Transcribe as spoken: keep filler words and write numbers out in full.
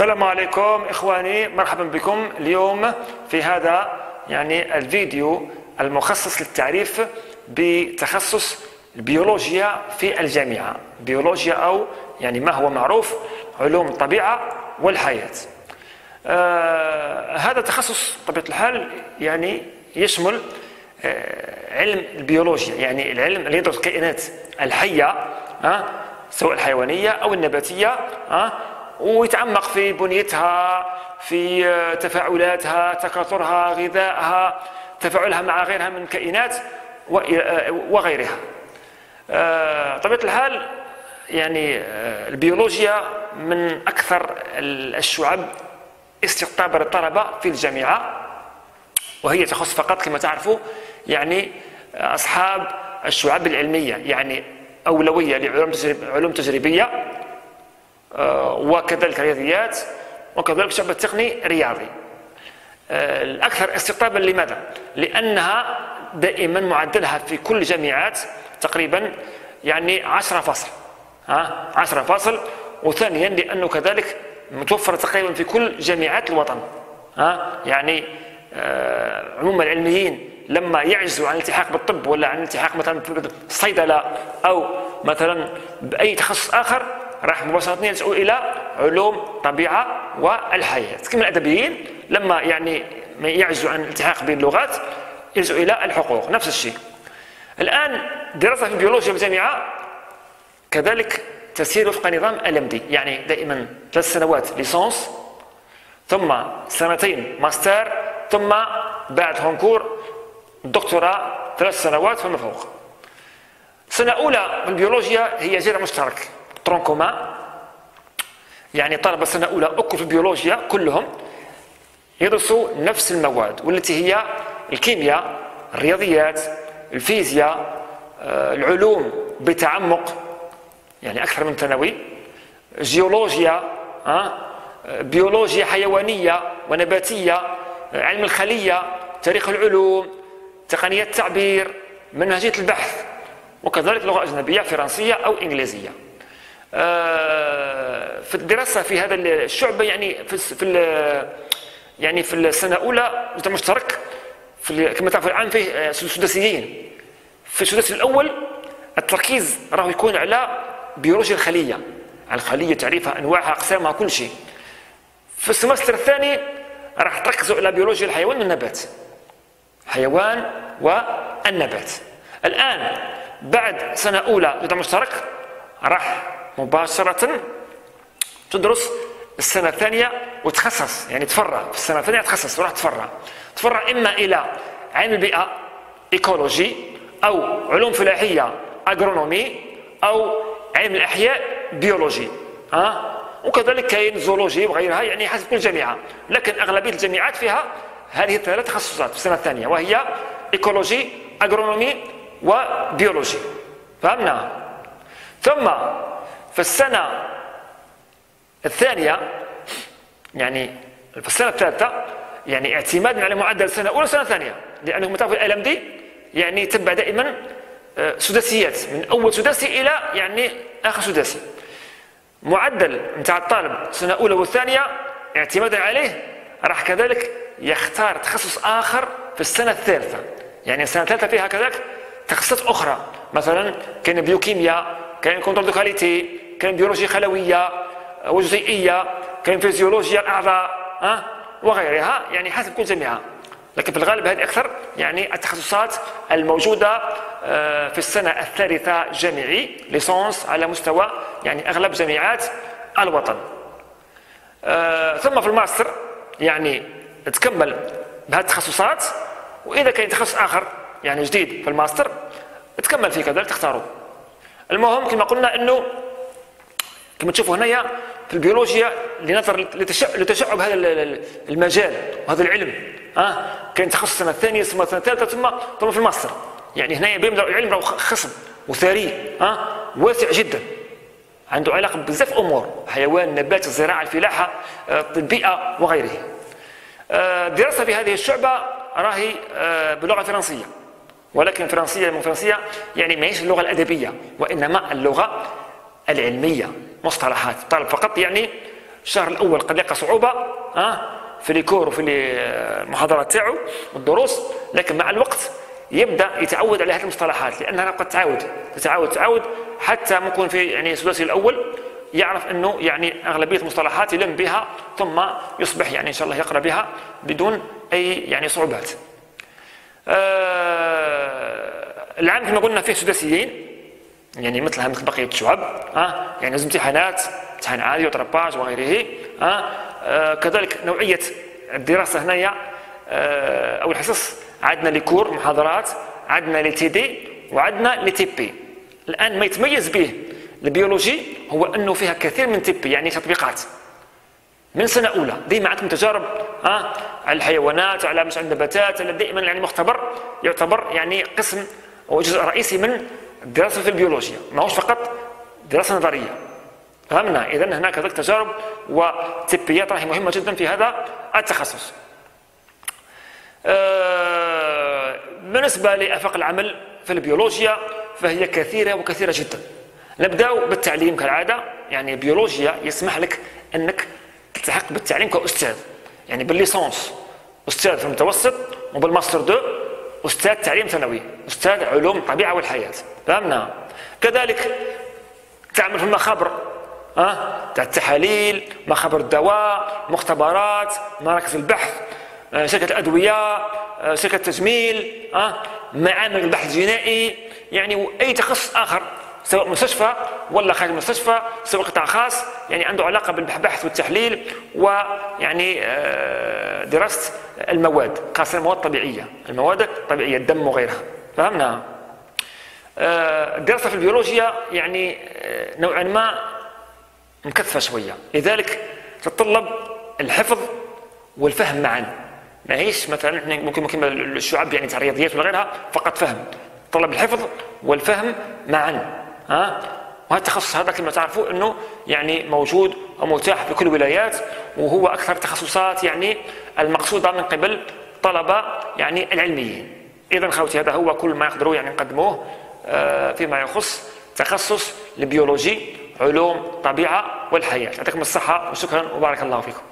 السلام عليكم إخواني، مرحبا بكم اليوم في هذا يعني الفيديو المخصص للتعريف بتخصص البيولوجيا في الجامعة. بيولوجيا أو يعني ما هو معروف علوم الطبيعة والحياة. آه هذا تخصص بطبيعة الحال يعني يشمل آه علم البيولوجيا، يعني العلم اللي يدرس الكائنات الحية آه سواء الحيوانية أو النباتية آه ويتعمق في بنيتها، في تفاعلاتها، تكاثرها، غذائها، تفاعلها مع غيرها من الكائنات وغيرها. بطبيعة الحال يعني البيولوجيا من أكثر الشعب استقطابا للطلبة في الجامعة، وهي تخص فقط كما تعرفوا يعني أصحاب الشعب العلمية، يعني أولوية لعلوم تجريبية وكذلك الرياضيات وكذلك الشعب التقني الرياضي. الأكثر استقطابا لماذا؟ لأنها دائما معدلها في كل الجامعات تقريبا يعني عشرة فاصل ها عشرة فاصل، وثانيا لأنه كذلك متوفرة تقريبا في كل جامعات الوطن. ها يعني عموما العلميين لما يعجزوا عن الالتحاق بالطب ولا عن الالتحاق مثلا بالصيدلة أو مثلا بأي تخصص آخر راح مباشرة يلجأوا إلى علوم الطبيعة والحياة. كما الأدبيين لما يعني يعجزوا عن الالتحاق باللغات يلجأوا إلى الحقوق، نفس الشيء. الآن دراسة في البيولوجيا في الجامعة كذلك تسير وفق نظام ال إم دي، يعني دائما ثلاث سنوات ليسانس، ثم سنتين ماستر، ثم بعد هونكور دكتوراه ثلاث سنوات فما فوق. سنة أولى في البيولوجيا هي جير مشترك ترونكوما، يعني طلبة سنة أولى أكل في البيولوجيا كلهم يدرسوا نفس المواد، والتي هي الكيمياء، الرياضيات، الفيزياء، العلوم بتعمق يعني أكثر من ثانوي، جيولوجيا، بيولوجيا حيوانية ونباتية، علم الخلية، تاريخ العلوم، تقنية التعبير، منهجية البحث، وكذلك لغة أجنبية فرنسية أو إنجليزية. في الدراسة في هذا الشعب يعني في في يعني في السنة الأولى مشترك في كما تعرفوا الآن فيه سداسيين. في السداسي الأول التركيز راهو يكون على بيولوجيا الخلية، على الخلية، تعريفها، أنواعها، أقسامها، كل شيء. في السمستر الثاني راح تركزوا على بيولوجيا الحيوان والنبات، حيوان والنبات. الآن بعد سنة أولى مشترك راح مباشرة تدرس السنة الثانية وتخصص، يعني تفرع في السنة الثانية تخصص وراح تفرع تفرع إما إلى علم البيئة إيكولوجي، أو علوم فلاحية أجرونومي، أو علم الأحياء بيولوجي. ها وكذلك كاين زولوجي وغيرها، يعني حسب كل جامعة، لكن أغلبية الجامعات فيها هذه الثلاث تخصصات في السنة الثانية، وهي إيكولوجي، أجرونومي، وبيولوجي. فهمنا؟ ثم في السنة الثانية يعني في السنة الثالثة يعني اعتمادا على معدل السنة الأولى والسنة الثانية، لأنه متعرف ال إم دي يعني تبع دائما سداسيات من أول سداسي إلى يعني آخر سداسي. معدل نتاع الطالب السنة الأولى والثانية اعتمادا عليه راح كذلك يختار تخصص آخر في السنة الثالثة، يعني السنة الثالثة فيها كذلك تخصصات أخرى، مثلا كاين بيوكيمياء، كاين كونترول دو كاليتي، كاين بيولوجيا خلوية وجزيئية، كاين فيزيولوجيا الأعضاء أه؟ وغيرها، يعني حسب كل جامعة. لكن في الغالب هذه أكثر يعني التخصصات الموجودة في السنة الثالثة جامعي ليسانس على مستوى يعني أغلب جامعات الوطن. ثم في الماستر يعني تكمل بهذه التخصصات، وإذا كان تخصص آخر يعني جديد في الماستر تكمل فيه كذلك تختاره. المهم كما قلنا أنه كما تشوفوا هنايا في البيولوجيا لنظر لتشعب هذا المجال وهذا العلم اه كاين تخصص السنه الثانيه ثم السنه الثالثه ثم ثم في الماستر، يعني هنايا بيبدا العلم راه خصب وثري اه واسع جدا، عنده علاقه بزاف امور، حيوان، نبات، الزراعه، الفلاحه، البيئه وغيره. الدراسه في هذه الشعبه راهي باللغه الفرنسيه، ولكن الفرنسيه الفرنسيه يعني ماهيش اللغه الادبيه، وانما اللغه العلميه، مصطلحات. طالب فقط يعني الشهر الاول قد يلقى صعوبه اه في ليكور وفي المحاضرات تاعو والدروس، لكن مع الوقت يبدا يتعود على هذه المصطلحات، لانها قد تعاود تتعاود تعاود حتى ممكن في يعني السداسي الاول يعرف انه يعني اغلبيه المصطلحات يلم بها، ثم يصبح يعني ان شاء الله يقرا بها بدون اي يعني صعوبات. آه العام كما قلنا فيه سداسيين يعني مثلها مثل بقيه الشعب اه يعني امتحانات، امتحان عادي وطرباج وغيره اه, آه كذلك نوعيه الدراسه هنايا آه او الحصص، عندنا لي كور محاضرات، عندنا لي تي دي، وعندنا لي تي بي. الان ما يتميز به البيولوجي هو انه فيها كثير من تي بي يعني تطبيقات من سنه اولى، ديما عندكم تجارب اه على الحيوانات وعلى مش على النباتات، دائما يعني مختبر يعتبر يعني قسم او جزء رئيسي من الدراسه في البيولوجيا، ماهوش فقط دراسه نظريه. فهمنا؟ اذا هناك كذلك تجارب وتبيات راهي مهمه جدا في هذا التخصص. آه بالنسبه لافاق العمل في البيولوجيا فهي كثيره وكثيره جدا. نبداو بالتعليم كالعاده، يعني بيولوجيا يسمح لك انك تلتحق بالتعليم كاستاذ، يعني بالليسونس استاذ في المتوسط، وبالماستر دو استاذ تعليم ثانوي، استاذ علوم الطبيعه والحياه. فهمنا؟ كذلك تعمل في المخابر اه تاع التحاليل، مخابر الدواء، مختبرات، مراكز البحث، آه، شركه الادويه، آه، شركه التجميل، اه معامل البحث الجنائي، يعني واي تخصص اخر سواء مستشفى ولا خارج المستشفى، سواء قطاع خاص يعني عنده علاقه بالبحث والتحليل ويعني آه دراسه المواد، خاصه المواد الطبيعيه، المواد الطبيعيه الدم وغيرها. فهمنا؟ آه الدراسه في البيولوجيا يعني آه نوعا ما مكثفه شويه، لذلك تتطلب الحفظ والفهم معا. ما هيش مثلا ممكن ممكن الشعب يعني تاع الرياضيات ولا غيرها فقط فهم، طلب الحفظ والفهم معا. ها وهذا التخصص هذا كما تعرفوا انه يعني موجود ومتاح في كل الولايات، وهو اكثر التخصصات يعني المقصوده من قبل طلبه يعني العلميين. اذا خوتي هذا هو كل ما يقدروا يعني نقدموه فيما يخص تخصص البيولوجي علوم الطبيعه والحياه. يعطيكم الصحه وشكرا وبارك الله فيكم.